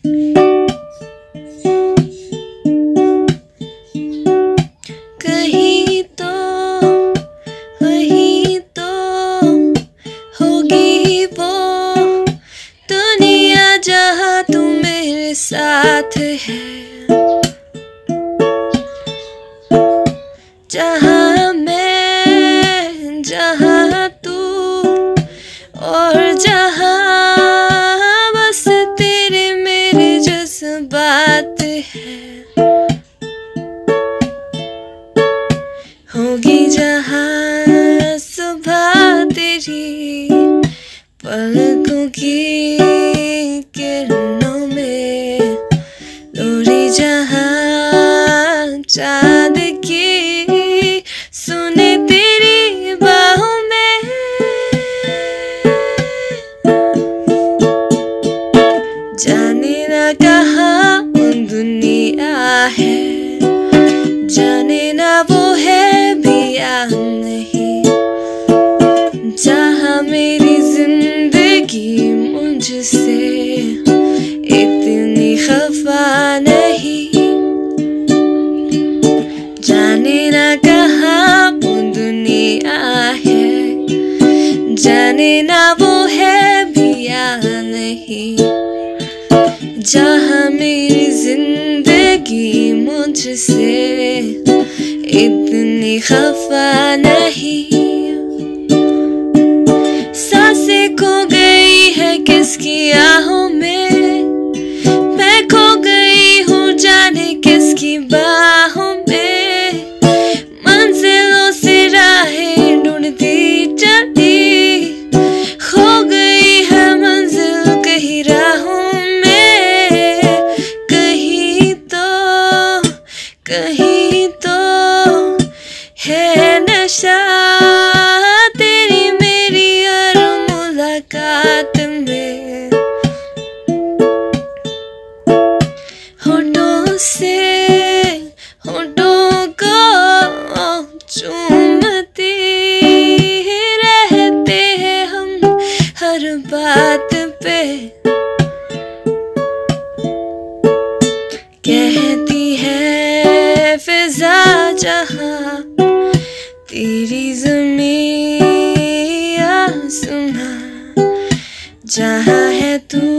कहीं तो वही तो होगी वो दुनिया जहाँ तू मेरे साथ है, जहाँ मैं जहाँ तू और जहाँ बस तेरे मेरे जज्बात है। होगी जहाँ सुबह तेरी पलकों की किरणों में, लोरी जहाँ चाँद की सुने तेरी बाहों में। जाने ना कहाँ दुनिया है, जाने ना वो है भी या नहीं, जहाँ मेरी जिंदगी मुझसे इतनी खफा नहीं। जाने ना कहाँ वो दुनिया है, जाने ना वो है भी या नहीं, जहाँ मेरी जिंदगी मुझसे इतनी खफा नहीं। सांसें खो गई है किसकी आहों में, मैं खो गई हूँ जाने किसकी बाहों में। मंजिलों से राहें ढूंढती चली, खो गई है मंजिल कहीं राहों में। कहीं तो है नशा तेरी मेरी हर मुलाकात में। होठों से होठों को चूमते रहते हैं हम हर बात पे। कहती है फिजा जहाँ तेरी ज़मीं आसमां, जहाँ है तू